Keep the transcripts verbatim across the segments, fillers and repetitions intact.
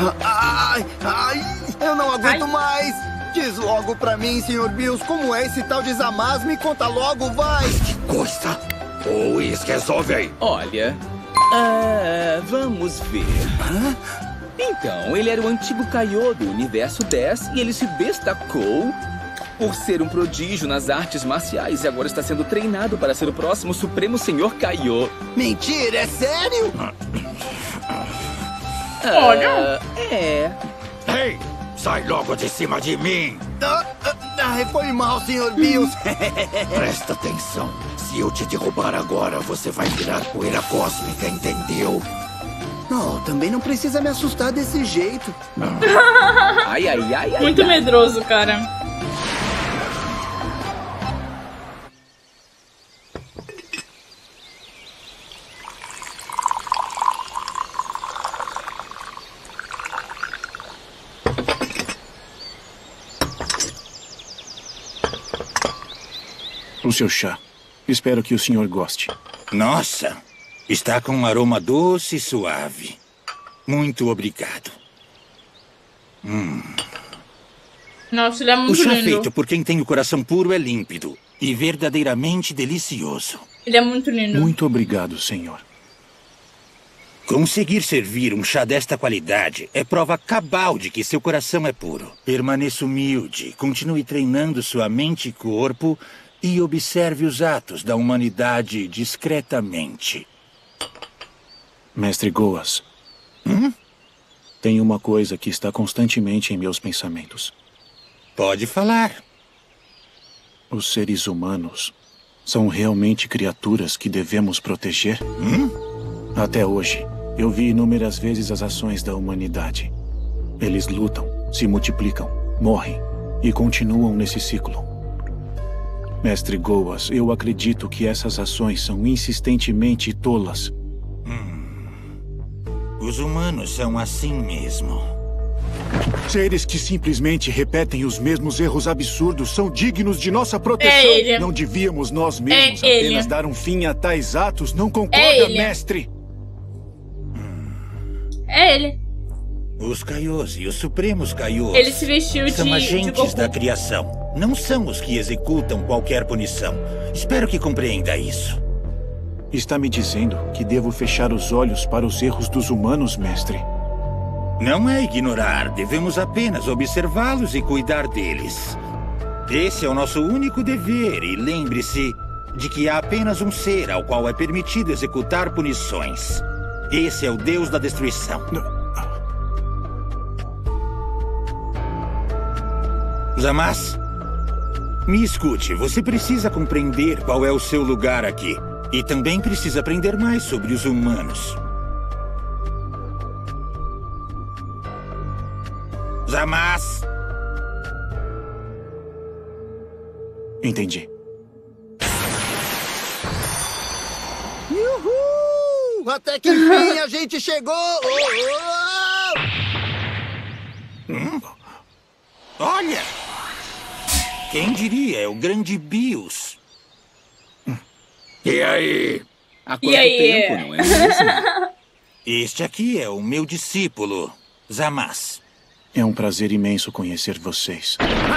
Ai, ai, eu não aguento Ai. mais. Diz logo pra mim, senhor Bills, como é esse tal de Zamaz? Me conta logo, vai. Que coisa! O Whis, resolve aí. Olha, ah, vamos ver. Hã? Então, ele era o antigo Kaiô do Universo dez e ele se destacou por ser um prodígio nas artes marciais e agora está sendo treinado para ser o próximo Supremo Senhor Kaiô. Mentira, é sério? Ah, Olha. É. Ei, sai logo de cima de mim. Ah, ah, ah, foi mal, senhor Bills. Presta atenção. Se eu te derrubar agora, você vai virar poeira cósmica, entendeu? Não, também não precisa me assustar desse jeito. Ai, ai, ai, ai. Muito ai. medroso, cara. O seu chá. Espero que o senhor goste. Nossa, está com um aroma doce e suave. Muito obrigado. Hum. Nossa, ele é O muito chá lindo. feito por quem tem o coração puro é límpido e verdadeiramente delicioso. Ele é muito lindo. Muito obrigado, senhor. Conseguir servir um chá desta qualidade é prova cabal de que seu coração é puro. Permaneça humilde, continue treinando sua mente e corpo e observe os atos da humanidade discretamente. Mestre Goas. Hum? Tem uma coisa que está constantemente em meus pensamentos. Pode falar. Os seres humanos são realmente criaturas que devemos proteger? Hum? Até hoje, eu vi inúmeras vezes as ações da humanidade. Eles lutam, se multiplicam, morrem e continuam nesse ciclo. Mestre Goas, eu acredito que essas ações são insistentemente tolas. Hum. Os humanos são assim mesmo. Seres que simplesmente repetem os mesmos erros absurdos são dignos de nossa proteção. É ele. Não devíamos nós mesmos É apenas ele. dar um fim a tais atos? Não concorda, É ele. mestre? É ele. Os Kaiôs e os Supremos Kaiôs Ele se vestiu de, são de agentes Goku. da criação. Não são os que executam qualquer punição. Espero que compreenda isso. Está me dizendo que devo fechar os olhos para os erros dos humanos, mestre? Não é ignorar, devemos apenas observá-los e cuidar deles. Esse é o nosso único dever e lembre-se de que há apenas um ser ao qual é permitido executar punições. Esse é o Deus da Destruição. Zamaz, me escute, você precisa compreender qual é o seu lugar aqui. E também precisa aprender mais sobre os humanos. Zamaz! Entendi. Uhul! Até que enfim a gente chegou! Hum? Olha! Quem diria, é o grande Bills. E aí? Há E quanto aí? tempo, não é mesmo? Este aqui é o meu discípulo, Zamaz. É um prazer imenso conhecer vocês.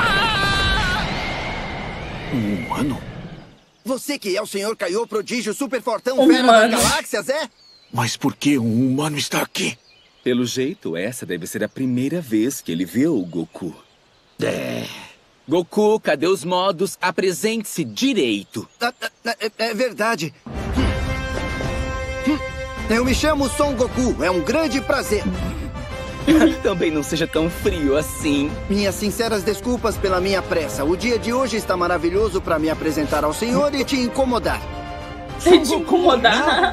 Um humano? Você que é o senhor Kaiô Prodígio Super Fortão Humano. Fera das Galáxias, é? Mas por que um humano está aqui? Pelo jeito, essa deve ser a primeira vez que ele vê o Goku. É. Goku, cadê os modos? Apresente-se direito. Ah, ah, ah, É, é verdade. Hum. Hum. Eu me chamo Son Goku. É um grande prazer. Também não seja tão frio assim. Minhas sinceras desculpas pela minha pressa. O dia de hoje está maravilhoso para me apresentar ao senhor e te incomodar. Sem te incomodar.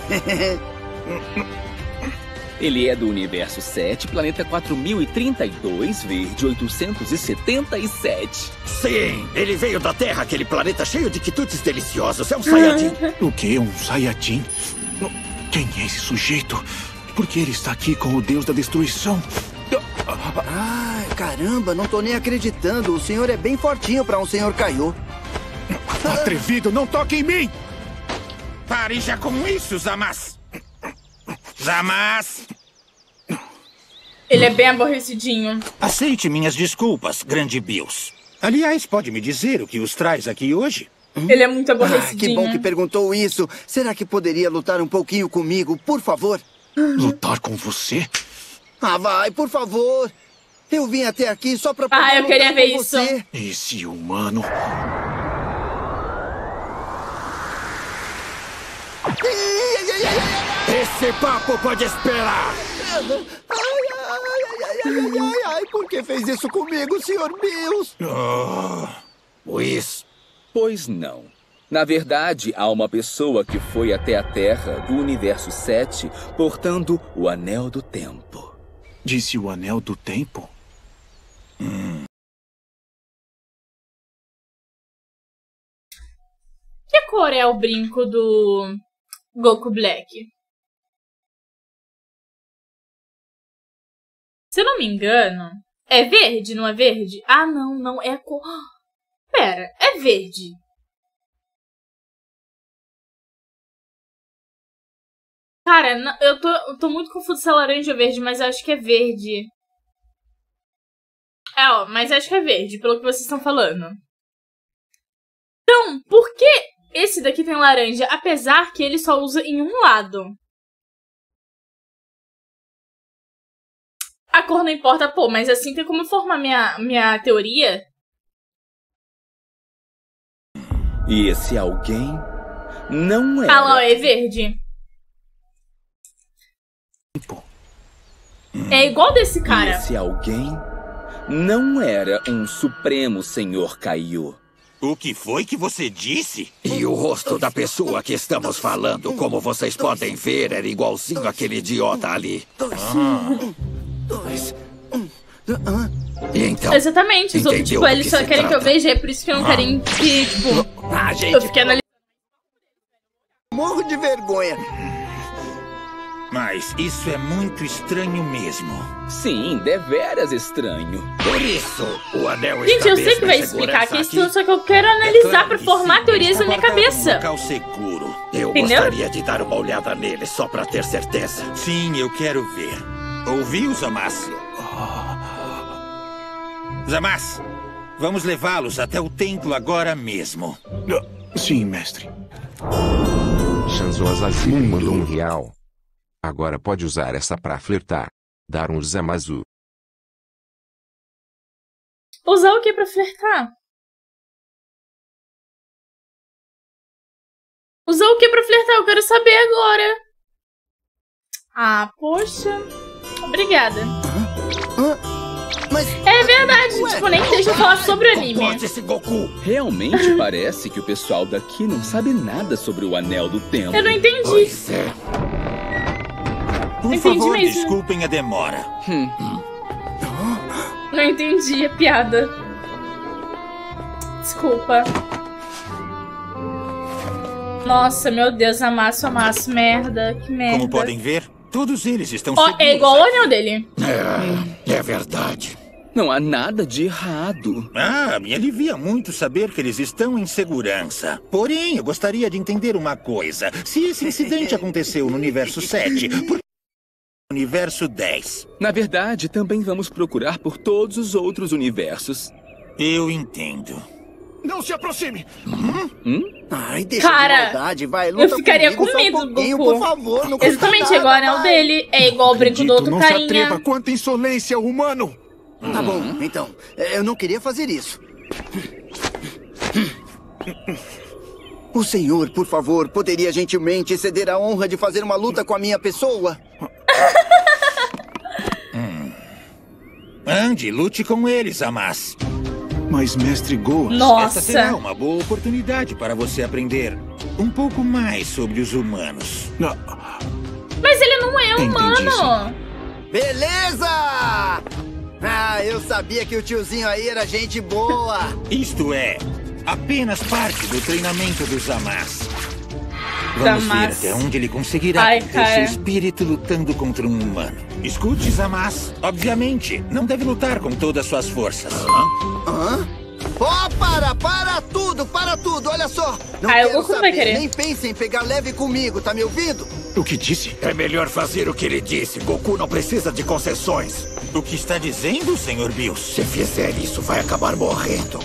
Ele é do Universo sete, planeta quatro mil e trinta e dois, verde oitocentos e setenta e sete. Sim, ele veio da Terra, aquele planeta cheio de quitutes deliciosos. É um Saiyajin. O quê? Um Saiyajin? Quem é esse sujeito? Por que ele está aqui com o Deus da Destruição? Ai, caramba, não tô nem acreditando. O senhor é bem fortinho para um senhor Kaiô. Atrevido, não toque em mim! Pare já com isso, Zamaz. Zamaz! Ele é bem aborrecidinho. Aceite minhas desculpas, grande Bills. Aliás, pode me dizer o que os traz aqui hoje? Ele é muito Ah, aborrecidinho. que bom que perguntou isso. Será que poderia lutar um pouquinho comigo, por favor? Lutar com você? Ah, vai, por favor. Eu vim até aqui só pra poder Ah, eu lutar queria com ver isso. você. Esse humano... Esse papo pode esperar! Ai, ai, ai, ai, ai, ai, ai, por que fez isso comigo, senhor Bills? Pois, Pois não. Na verdade, há uma pessoa que foi até a Terra do Universo sete portando o Anel do Tempo. Disse o Anel do Tempo? Que cor é o brinco do Goku Black? Se eu não me engano, é verde, não é verde? Ah, não, não, é a cor... Pera, é verde. Cara, não- eu tô, eu tô muito confuso se é laranja ou verde, mas eu acho que é verde. É, ó, mas acho que é verde, pelo que vocês estão falando. Então, por que esse daqui tem laranja, apesar que ele só usa em um lado? A cor não importa, pô, mas assim tem como formar minha, minha teoria? E esse alguém não era... Ah, lá, ó, é verde. É igual desse E cara. esse alguém não era um Supremo Senhor Kaiô. O que foi que você disse? e o rosto da pessoa que estamos falando, como vocês podem ver, era igualzinho aquele idiota ali. Dois, um, ah, E então, Exatamente, os outros, entendeu tipo, do eles que só se querem que eu trata? veja, é por isso que não querem que, tipo, a gente... eu fiquei analisando. morro de vergonha. Mas isso é muito estranho mesmo. Sim, deveras estranho. Por isso, o anel Gente, está eu sei mesmo que vai em explicar a segurança questão, só que eu quero analisar Claro pra que formar sim, teorias na minha está guardado cabeça. num local seguro. Eu Entendeu? gostaria de dar uma olhada nele, só pra ter certeza. Sim, eu quero ver. Ouviu, Zamas? Zamas, vamos levá-los até o templo agora mesmo. Sim, mestre. Shanzo Azazi me mandou um real. Agora pode usar essa pra flertar. Dar um Zamazu. Usar o que pra flertar? Usar o que pra flertar? Eu quero saber agora. Ah, poxa. Obrigada. Mas É verdade, tipo, nem deixa eu falar sobre o anime. Comporte esse Goku! Realmente parece que o pessoal daqui não sabe nada sobre o Anel do Tempo. Eu não entendi. Pois é. Por Entendi favor, mesmo. desculpem a demora. Hum, Não entendi a piada. Desculpa. Nossa, meu Deus, amasso, amasso, merda, que merda. Como podem ver, todos eles estão Ó, seguros é igual o aqui. anel dele. É, é verdade. não há nada de errado. Ah, me alivia muito saber que eles estão em segurança. Porém, eu gostaria de entender uma coisa. Se esse incidente aconteceu no universo sete, por que no universo dez? Na verdade, também vamos procurar por todos os outros universos. Eu entendo. Não se aproxime! ai, deixa Cara, de maldade, vai, eu luta ficaria comigo com só um medo do pouquinho, Goku. por favor, não custa Exatamente, nada, é igual o anel vai. dele. É igual o brinco do outro não se carinha. atreva. Quanta insolência, humano! Tá bom, então, eu não queria fazer isso. O senhor, por favor, poderia gentilmente ceder a honra de fazer uma luta com a minha pessoa? Ande, lute com eles, Amas. Mas, mestre Goa... Essa será Nossa. uma boa oportunidade para você aprender um pouco mais sobre os humanos. Não, Mas ele não é Entendi, humano. Beleza! Ah, eu sabia que o tiozinho aí era gente boa. Isto é apenas parte do treinamento dos Amas. Vamos Zamas. ver até onde ele conseguirá Ai, conter cara. seu espírito lutando contra um humano. Escute, Zamas. Obviamente, não deve lutar com todas suas forças. Hã? Oh, para, para tudo, para tudo, olha só. Não Ah, o quero Goku não vai saber, querer. nem pense em pegar leve comigo, tá me ouvindo? O que disse? É melhor fazer o que ele disse. Goku não precisa de concessões. O que está dizendo, senhor Bills? Se fizer isso, vai acabar morrendo.